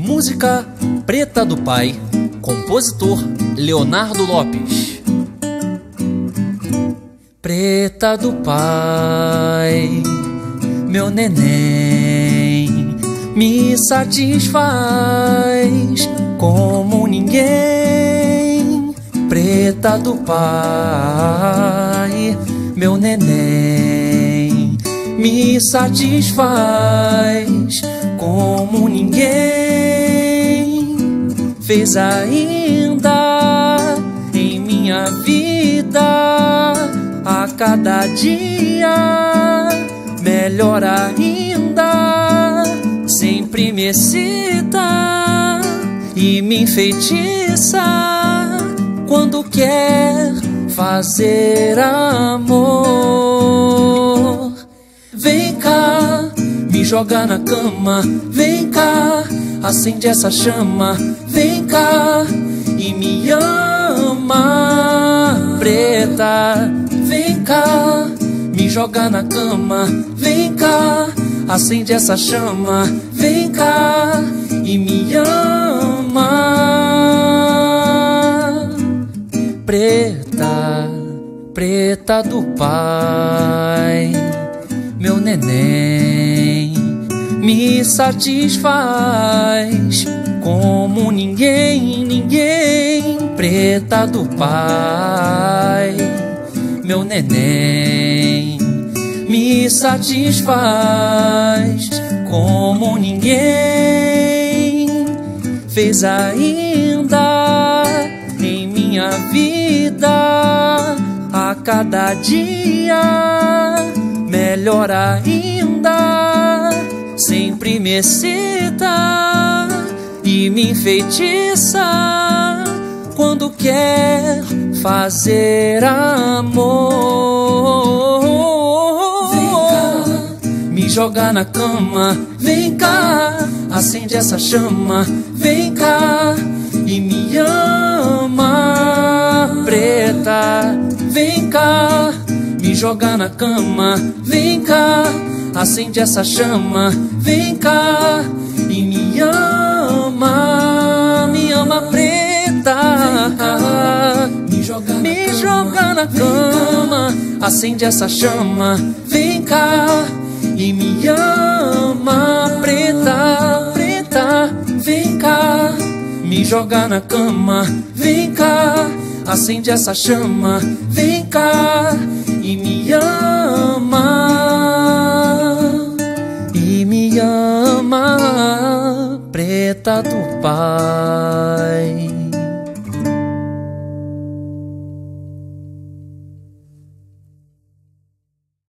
Música Preta do Pai, compositor Leonardo Lopes. Preta do pai, meu neném, me satisfaz como ninguém. Preta do pai, meu neném, me satisfaz como ninguém fez ainda em minha vida. A cada dia melhor ainda, sempre me excita e me enfeitiça quando quer fazer amor. Vem cá, me joga na cama, vem cá, acende essa chama, vem cá e me ama, preta. Vem cá, me joga na cama, vem cá, acende essa chama, vem cá e me ama. Preta, preta do pai, meu neném, me satisfaz como ninguém, ninguém. Preta do pai, meu neném, me satisfaz como ninguém fez ainda em minha vida. A cada dia melhor ainda, sempre me excita e me enfeitiça quando quer fazer amor. Vem cá, me joga na cama, vem cá, acende essa chama, vem cá e me ama, preta. Vem cá, me joga na cama, vem cá, acende essa chama, vem cá e me ama, preta. Me joga na cama, acende essa chama, vem cá e me ama, preta, preta. Vem cá, me joga na cama, vem cá, acende essa chama, vem cá e me ama, preta do pai.